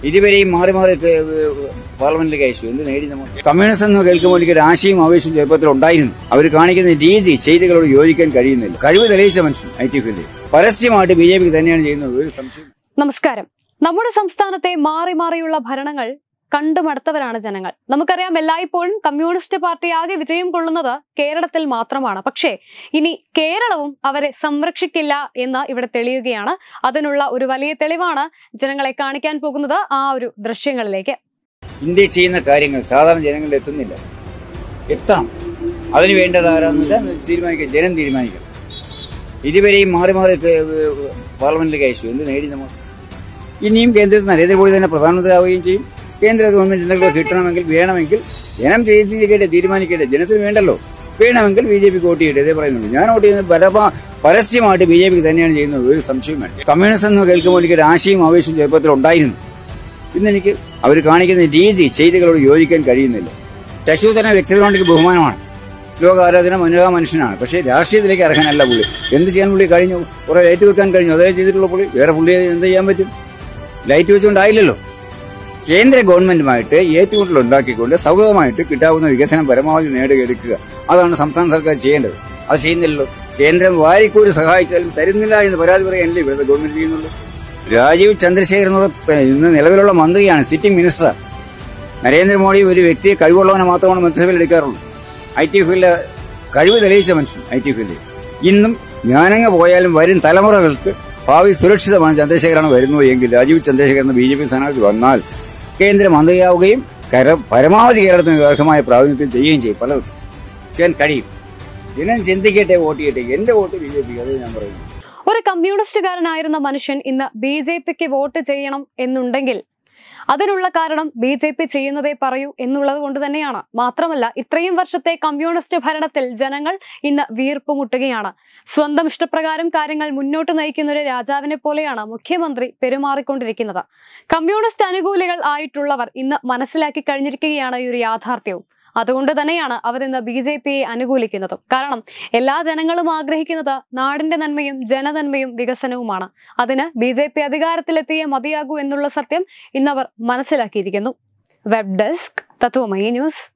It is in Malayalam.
ഇതുവരെയും മാറി മാറി പാർലമെന്റിലേക്ക് അയച്ചു. എന്ത് നേടി നമ്മൾ? കമ്മ്യൂണിസം എന്ന് കേൾക്കുമ്പോൾ എനിക്ക് ഒരു ആശയും ആവേശവും ചെറുപ്പത്തിൽ ഉണ്ടായിരുന്നു. അവർ കാണിക്കുന്ന രീതി ചെയ്തികളോട് യോജിക്കാൻ കഴിയുന്നില്ല. കഴിവ് തെളിയിച്ച മനുഷ്യൻ IT ഫീൽഡിൽ പരസ്യമായിട്ട് BJP തന്നെയാണ് ചെയ്യുന്നത്. ഒരു സംശയം. നമസ്കാരം. നമ്മുടെ സംസ്ഥാനത്തെ മാറി മാറിയുള്ള ഭരണങ്ങൾ കണ്ടുമടുത്തവരാണ് ജനങ്ങൾ. നമുക്കറിയാം, എല്ലായ്പ്പോഴും കമ്മ്യൂണിസ്റ്റ് പാർട്ടി ആകെ വിജയം കൊള്ളുന്നത് കേരളത്തിൽ മാത്രമാണ്. പക്ഷേ ഇനി കേരളവും അവരെ സംരക്ഷിക്കില്ല എന്ന് ഇവിടെ തെളിയുകയാണ്. അതിനുള്ള ഒരു വലിയ തെളിവാണ് ജനങ്ങളെ കാണിക്കാൻ പോകുന്നത് ആ ഒരു ദൃശ്യങ്ങളിലേക്ക്. ഇന്ത്യ ചെയ്യുന്ന കാര്യങ്ങൾ സാധാരണ ജനങ്ങളിൽ എത്തുന്നില്ല. എത്തണം. അതിന് വേണ്ടത് ആരാന്ന് വെച്ചാൽ തീരുമാനിക്കുക, ജനം തീരുമാനിക്കണം. ഇതുവരെയും മാറി മാറി പാർലമെന്റിലേക്ക് അയച്ചു. എന്ത് നേടി നമ്മൾ? ഇനിയും കേന്ദ്രത്തിൽ നരേന്ദ്രമോദി തന്നെ പ്രധാനമന്ത്രി ആവുകയും ചെയ്യും. കേന്ദ്ര ഗവൺമെന്റ് എന്തെങ്കിലും കിട്ടണമെങ്കിൽ വേണമെങ്കിൽ ജനം ചെയ്തിരിക്കട്ടെ, തീരുമാനിക്കട്ടെ. ജനത്തിന് വേണ്ടല്ലോ. വേണമെങ്കിൽ BJP വോട്ട് ചെയ്യട്ടെ. ഇതേ പറയുന്നുള്ളൂ. ഞാൻ വോട്ട് ചെയ്യുന്നത് പരസ്യമായിട്ട് BJP തന്നെയാണ് ചെയ്യുന്നത്. ഒരു സംശയം വേണ്ട. കമ്മ്യൂണിസം എന്ന് കേൾക്കുമ്പോൾ എനിക്ക് ഒരു ആശയും ആവേശവും ചെറുപ്പത്തിൽ ഉണ്ടായിരുന്നു. ഇന്നെനിക്ക് അവർ കാണിക്കുന്ന രീതി ചെയ്തികളോട് യോജിക്കാൻ കഴിയുന്നില്ല. ശശി തന്നെ വ്യക്തിപരമായിട്ട് ബഹുമാനമാണ്. ലോക ആരാധന മനുഷ്യനാണ്. പക്ഷേ രാഷ്ട്രീയത്തിലേക്ക് ഇറങ്ങാനല്ല പുള്ളി. എന്ത് ചെയ്യാൻ പുള്ളി കഴിഞ്ഞു? കുറെ ലൈറ്റ് വെക്കാൻ കഴിഞ്ഞു. അതേ ചെയ്തിട്ടുള്ള പുള്ളി. വേറെ പുള്ളി എന്ത് ചെയ്യാൻ പറ്റും? ലൈറ്റ് വെച്ചുകൊണ്ടായില്ലല്ലോ. കേന്ദ്ര ഗവൺമെന്റുമായിട്ട് ഏറ്റുമുട്ടൽ ഉണ്ടാക്കിക്കൊണ്ട് സൗഹൃദമായിട്ട് കിട്ടാവുന്ന വികസനം പരമാവധി നേടിയെടുക്കുക. അതാണ് സംസ്ഥാന സർക്കാർ ചെയ്യേണ്ടത്. അത് ചെയ്യുന്നില്ലല്ലോ. കേന്ദ്രം വാരിക്കൂരി സഹായിച്ചാലും തരുന്നില്ല എന്ന് പരാതി പറയാനല്ലേ ഇവിടുത്തെ ഗവൺമെന്റ് ചെയ്യുന്നുള്ളൂ. രാജീവ് ചന്ദ്രശേഖർ ഇന്ന് നിലവിലുള്ള മന്ത്രിയാണ്, സിറ്റിംഗ് മിനിസ്റ്റർ. നരേന്ദ്രമോദി ഒരു വ്യക്തിയെ കഴിവുള്ളവനെ മാത്രമാണ് മന്ത്രിസഭയിൽ എടുക്കാറുള്ളൂ. IT ഫീൽഡിൽ കഴിവ് തെളിയിച്ച മനുഷ്യൻ IT ഫീൽഡിൽ. ഇന്നും ഞാനങ്ങ് പോയാലും വരും തലമുറകൾക്ക് ഭാവി സുരക്ഷിതമാണ്. ചന്ദ്രശേഖരാണ് വരുന്നത് എങ്കിൽ രാജീവ് ചന്ദ്രശേഖർ എന്ന BJP സ്ഥാനാർത്ഥി വന്നാൽ കേന്ദ്രമന്ത്രിയാവുകയും പരമാവധി കേരളത്തിന് അർഹമായ പ്രാതിനിധ്യം ചെയ്യുകയും ചെയ്യും. പലതും ചെയ്യാൻ കഴിയും. ജനം ചിന്തിക്കട്ടെ, വോട്ട് ചെയ്യട്ടെ. എന്റെ വോട്ട് BJP. അത് ഞാൻ പറയുന്നു. ഒരു കമ്മ്യൂണിസ്റ്റുകാരനായിരുന്ന മനുഷ്യൻ ഇന്ന് BJPക്ക് വോട്ട് ചെയ്യണം എന്നുണ്ടെങ്കിൽ അതിനുള്ള കാരണം BJP ചെയ്യുന്നതേ പറയൂ എന്നുള്ളത് കൊണ്ട് തന്നെയാണ്. മാത്രമല്ല, ഇത്രയും വർഷത്തെ കമ്മ്യൂണിസ്റ്റ് ഭരണത്തിൽ ജനങ്ങൾ ഇന്ന് വീർപ്പുമുട്ടുകയാണ്. സ്വന്തം ഇഷ്ടപ്രകാരം കാര്യങ്ങൾ മുന്നോട്ട് നയിക്കുന്ന ഒരു രാജാവിനെ പോലെയാണ് മുഖ്യമന്ത്രി പെരുമാറിക്കൊണ്ടിരിക്കുന്നത്. കമ്മ്യൂണിസ്റ്റ് അനുകൂലികൾ ആയിട്ടുള്ളവർ ഇന്ന് മനസ്സിലാക്കി കഴിഞ്ഞിരിക്കുകയാണ് ഈ ഒരു യാഥാർത്ഥ്യവും. അതുകൊണ്ട് തന്നെയാണ് അവർ ഇന്ന് BJPയെ അനുകൂലിക്കുന്നതും. കാരണം എല്ലാ ജനങ്ങളും ആഗ്രഹിക്കുന്നത് നാടിന്റെ നന്മയും ജനനന്മയും വികസനവുമാണ്. അതിന് BJP അധികാരത്തിലെത്തിയേ മതിയാകൂ എന്നുള്ള സത്യം ഇന്നവർ മനസ്സിലാക്കിയിരിക്കുന്നു. Web desk Tatwamayi news.